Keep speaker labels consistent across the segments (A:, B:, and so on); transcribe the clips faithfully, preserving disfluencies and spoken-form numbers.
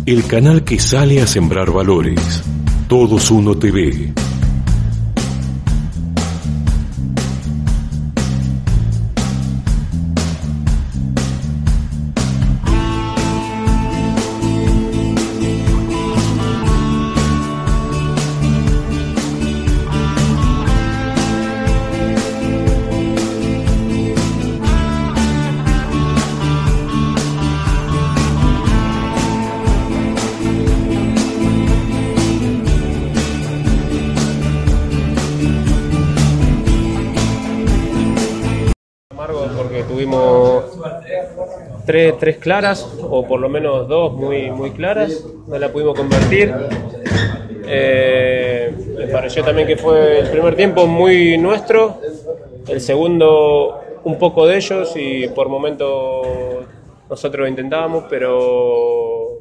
A: el canal que sale a sembrar valores. Todos Uno T V.
B: Porque tuvimos tres, tres claras, o por lo menos dos muy, muy claras, no la pudimos convertir. Eh, me pareció también que fue el primer tiempo muy nuestro, el segundo un poco de ellos y por momentos nosotros lo intentábamos, pero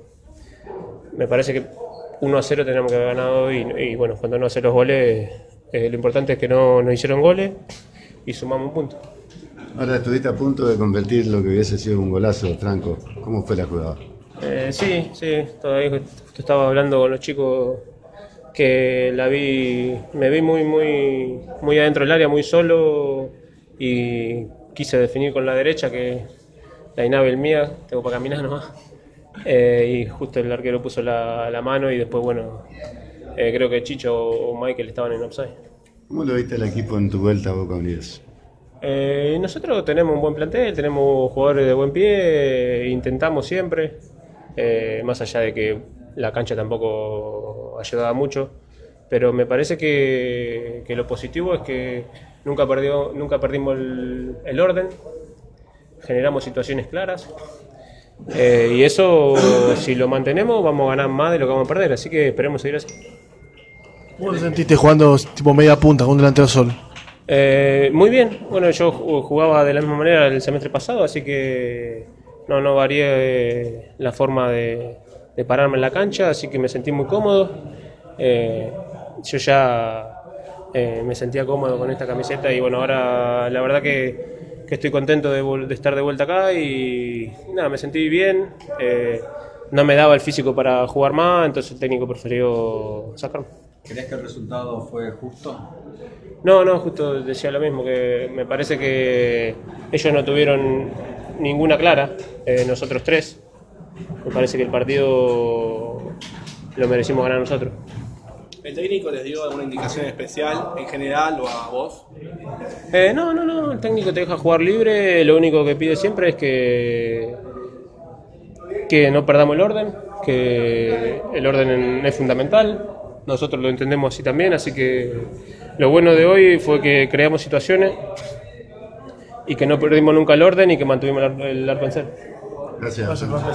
B: me parece que uno a cero tenemos que haber ganado y, y bueno, cuando no hace los goles, eh, lo importante es que no nos hicieron goles y sumamos un punto.
C: Ahora estuviste a punto de convertir lo que hubiese sido un golazo, Franco. ¿Cómo fue la jugada?
B: Eh, sí, sí, todavía justo estaba hablando con los chicos que la vi, me vi muy, muy, muy adentro del área, muy solo y quise definir con la derecha que la inhábil mía, tengo para caminar nomás. Eh, y justo el arquero puso la, la mano y después, bueno, eh, creo que Chicho o Michael estaban en offside.
C: ¿Cómo lo viste el equipo en tu vuelta a Boca Unidos?
B: Eh, nosotros tenemos un buen plantel, tenemos jugadores de buen pie, eh, intentamos siempre, eh, más allá de que la cancha tampoco ayudaba mucho, pero me parece que, que lo positivo es que nunca, perdió, nunca perdimos el, el orden, generamos situaciones claras, eh, y eso si lo mantenemos vamos a ganar más de lo que vamos a perder, así que esperemos seguir así.
D: ¿Cómo te sentiste jugando tipo media punta con un delantero solo?
B: Eh, muy bien, bueno, yo jugaba de la misma manera el semestre pasado, así que no, no varié la forma de, de pararme en la cancha, así que me sentí muy cómodo. Eh, yo ya eh, me sentía cómodo con esta camiseta y bueno, ahora la verdad que, que estoy contento de, de estar de vuelta acá y nada, me sentí bien. Eh, no me daba el físico para jugar más, entonces el técnico prefirió sacarme.
E: ¿Crees que el resultado fue justo?
B: No, no, justo decía lo mismo, que me parece que ellos no tuvieron ninguna clara, eh, nosotros tres. Me parece que el partido lo merecimos ganar nosotros.
F: ¿El técnico les dio alguna indicación especial en general o a vos?
B: Eh, no, no, no, el técnico te deja jugar libre, lo único que pide siempre es que, que no perdamos el orden, que el orden es fundamental. Nosotros lo entendemos así también, así que lo bueno de hoy fue que creamos situaciones y que no perdimos nunca el orden y que mantuvimos el arco en cero.
C: Gracias.
D: Gracias, Franco.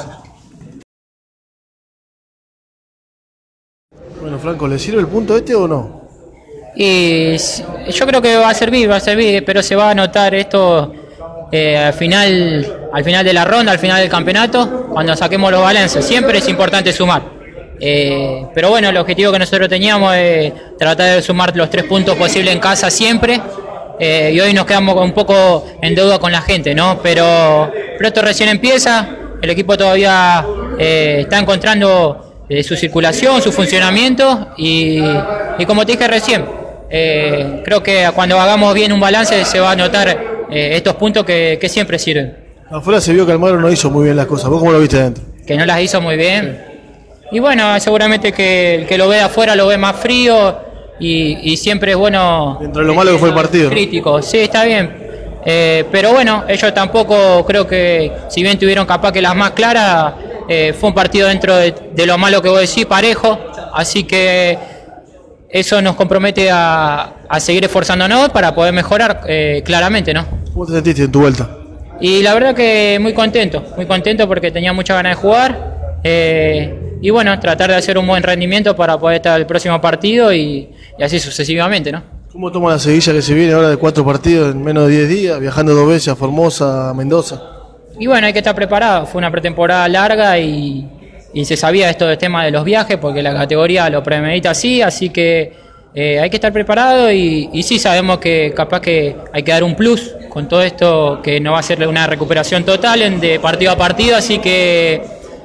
D: Bueno, Franco, ¿le sirve el punto este o no?
G: Y yo creo que va a servir, va a servir, pero se va a notar esto eh, al final, al final de la ronda, al final del campeonato, cuando saquemos los balances. Siempre es importante sumar. Eh, pero bueno, el objetivo que nosotros teníamos es tratar de sumar los tres puntos posibles en casa siempre, eh, y hoy nos quedamos un poco en deuda con la gente, ¿no? Pero, pero esto recién empieza, el equipo todavía eh, está encontrando eh, su circulación, su funcionamiento y, y como te dije recién, eh, creo que cuando hagamos bien un balance se va a notar eh, estos puntos que, que siempre sirven.
D: Afuera se vio que Almagro no hizo muy bien las cosas, ¿vos cómo lo viste adentro?
G: Que no las hizo muy bien. Y bueno, seguramente que el que lo ve de afuera lo ve más frío y, y siempre es bueno...
D: Dentro de lo malo que fue el partido.
G: Crítico, sí, está bien. Eh, pero bueno, ellos tampoco creo que, si bien tuvieron capaz que las más claras, eh, fue un partido dentro de, de lo malo que vos decís, parejo. Así que eso nos compromete a, a seguir esforzándonos para poder mejorar eh, claramente, ¿no?
D: ¿Cómo te sentiste en tu vuelta?
G: Y la verdad que muy contento, muy contento porque tenía muchas ganas de jugar. Eh, y bueno, tratar de hacer un buen rendimiento para poder estar el próximo partido y, y así sucesivamente, ¿no?
D: ¿Cómo toma la seguilla que se viene ahora de cuatro partidos en menos de diez días, viajando dos veces a Formosa, a Mendoza?
G: Y bueno, hay que estar preparado, fue una pretemporada larga y, y se sabía esto del tema de los viajes porque la categoría lo premedita así, así que eh, hay que estar preparado y, y sí sabemos que capaz que hay que dar un plus con todo esto, que no va a ser una recuperación total en, de partido a partido, así que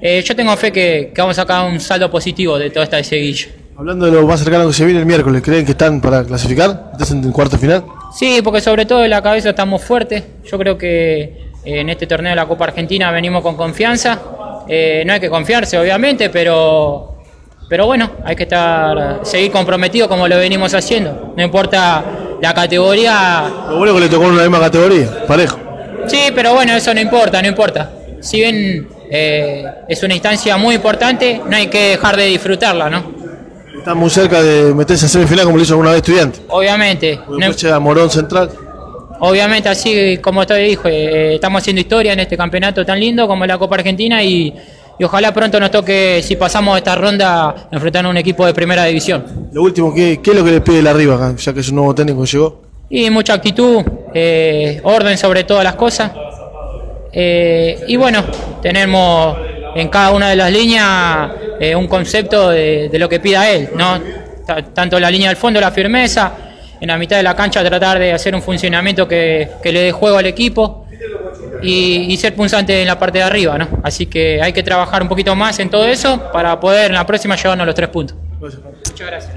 G: eh, yo tengo fe que, que vamos a sacar un saldo positivo de toda esta seguilla.
D: Hablando de lo más cercano que se viene el miércoles, ¿creen que están para clasificar? ¿Estás en el cuarto final?
G: Sí, porque sobre todo en la cabeza estamos fuertes. Yo creo que eh, en este torneo de la Copa Argentina venimos con confianza. Eh, no hay que confiarse, obviamente, pero, pero bueno, hay que estar seguir comprometidos como lo venimos haciendo. No importa la categoría.
D: Lo bueno es que le tocó en la misma categoría, parejo.
G: Sí, pero bueno, eso no importa, no importa. Si bien eh, es una instancia muy importante, no hay que dejar de disfrutarla, ¿no?
D: Están muy cerca de meterse a semifinal como lo hizo alguna vez Estudiante.
G: Obviamente.
D: Después llega Morón Central.
G: Obviamente, así como te dije, eh, estamos haciendo historia en este campeonato tan lindo como la Copa Argentina y, y ojalá pronto nos toque, si pasamos esta ronda, enfrentar a un equipo de primera división.
D: Lo último, ¿qué, qué es lo que le pide el arriba acá, ya que es un nuevo técnico que llegó?
G: Y mucha actitud, eh, orden sobre todas las cosas. Eh, y bueno, tenemos en cada una de las líneas eh, un concepto de, de lo que pida él, ¿no? T- tanto la línea del fondo, la firmeza, en la mitad de la cancha tratar de hacer un funcionamiento que, que le dé juego al equipo y, y ser punzante en la parte de arriba, ¿no? Así que hay que trabajar un poquito más en todo eso para poder en la próxima llevarnos los tres puntos. Muchas gracias.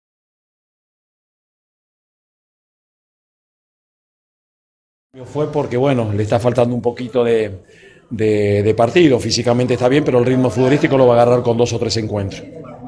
H: Fue porque, bueno, le está faltando un poquito de, de, de partido. Físicamente está bien, pero el ritmo futbolístico lo va a agarrar con dos o tres encuentros.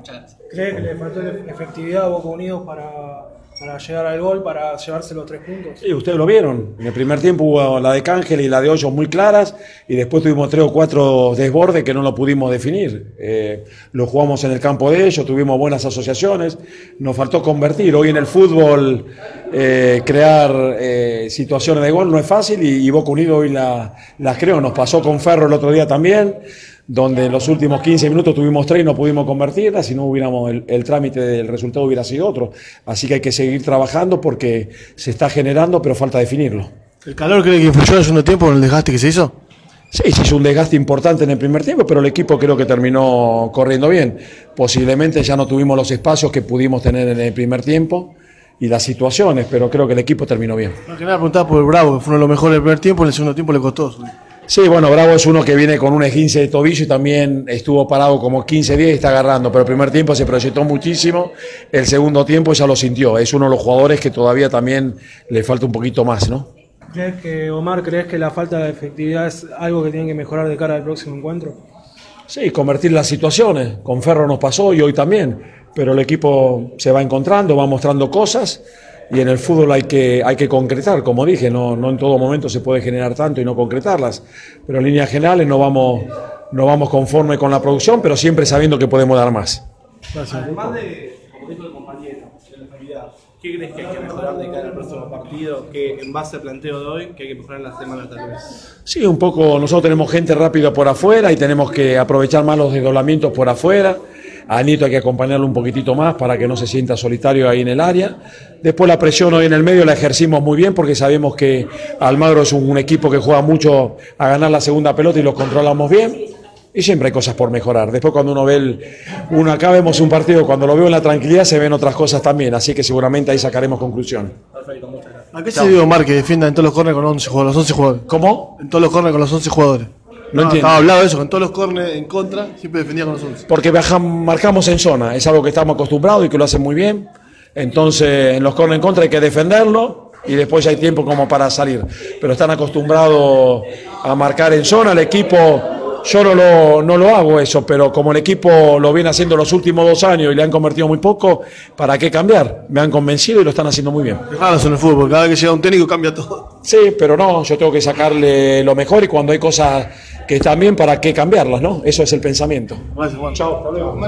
I: ¿Cree que le faltó efectividad a Boca Unidos para, para llegar al gol, para llevarse los tres puntos?
H: Sí, ustedes lo vieron. En el primer tiempo hubo la de Cángel y la de Hoyos muy claras y después tuvimos tres o cuatro desbordes que no lo pudimos definir. Eh, lo jugamos en el campo de ellos, tuvimos buenas asociaciones, nos faltó convertir. Hoy en el fútbol eh, crear eh, situaciones de gol no es fácil y, y Boca Unidos hoy la, las creó. Nos pasó con Ferro el otro día también, donde en los últimos quince minutos tuvimos tres y no pudimos convertirlas, si no hubiéramos el, el trámite del resultado hubiera sido otro. Así que hay que seguir trabajando porque se está generando, pero falta definirlo.
D: ¿El calor cree que influyó en el segundo tiempo en el desgaste que se hizo?
H: Sí, se hizo un desgaste importante en el primer tiempo, pero el equipo creo que terminó corriendo bien. Posiblemente ya no tuvimos los espacios que pudimos tener en el primer tiempo y las situaciones, pero creo que el equipo terminó bien.
D: Más que nada preguntaba por el Bravo, que fue uno de los mejores del primer tiempo, en el segundo tiempo le costó.
H: Sí, bueno, Bravo es uno que viene con un esguince de tobillo y también estuvo parado como quince días y está agarrando, pero el primer tiempo se proyectó muchísimo, el segundo tiempo ya lo sintió, es uno de los jugadores que todavía también le falta un poquito más, ¿no?
I: ¿Crees que, Omar, crees que la falta de efectividad es algo que tienen que mejorar de cara al próximo encuentro?
H: Sí, convertir las situaciones, con Ferro nos pasó y hoy también, pero el equipo se va encontrando, va mostrando cosas. Y en el fútbol hay que, hay que concretar, como dije, no, no en todo momento se puede generar tanto y no concretarlas, pero en líneas generales no vamos, no vamos conforme con la producción, pero siempre sabiendo que podemos dar más.
F: Gracias. Además de, como dijo el compañero, de la efectividad, ¿qué crees que hay que mejorar de cara al próximo partido? Que en base al planteo de hoy, que hay que mejorar en la semana tal vez.
H: Sí, un poco, nosotros tenemos gente rápida por afuera y tenemos que aprovechar más los desdoblamientos por afuera. A Anito hay que acompañarlo un poquitito más para que no se sienta solitario ahí en el área. Después la presión hoy en el medio la ejercimos muy bien porque sabemos que Almagro es un, un equipo que juega mucho a ganar la segunda pelota y lo controlamos bien. Y siempre hay cosas por mejorar. Después cuando uno ve, el, uno acá vemos un partido, cuando lo veo en la tranquilidad se ven otras cosas también. Así que seguramente ahí sacaremos conclusiones.
I: Perfecto, muchas gracias.
D: ¿A qué se dio, Omar, que defienda en todos los córneres con once jugadores, los once jugadores?
H: ¿Cómo?
D: En todos los córneres con los once jugadores.
H: No, no entiendo.
D: Estaba hablado de eso, que en todos los córneres en contra siempre defendía con los once.
H: Porque bajamos, marcamos en zona, es algo que estamos acostumbrados y que lo hacen muy bien. Entonces en los córneres en contra hay que defenderlo y después ya hay tiempo como para salir. Pero están acostumbrados a marcar en zona, el equipo... Yo no lo, no lo hago eso, pero como el equipo lo viene haciendo los últimos dos años y le han convertido muy poco, ¿para qué cambiar? Me han convencido y lo están haciendo muy bien.
D: Es raro en el fútbol, cada vez que llega un técnico cambia todo.
H: Sí, pero no, yo tengo que sacarle lo mejor y cuando hay cosas que están bien, ¿para qué cambiarlas? ¿No? Eso es el pensamiento.
D: Gracias, Juan.
H: Chao, hasta luego.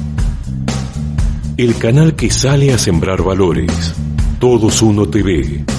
A: El canal que sale a sembrar valores. Todos Uno T V.